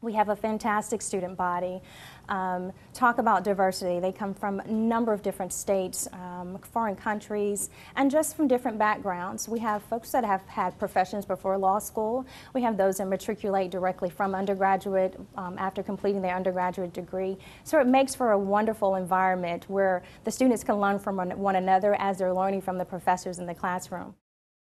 We have a fantastic student body. Talk about diversity. They come from a number of different states, foreign countries, and just from different backgrounds. We have folks that have had professions before law school. We have those that matriculate directly from undergraduate after completing their undergraduate degree. So it makes for a wonderful environment where the students can learn from one another as they're learning from the professors in the classroom.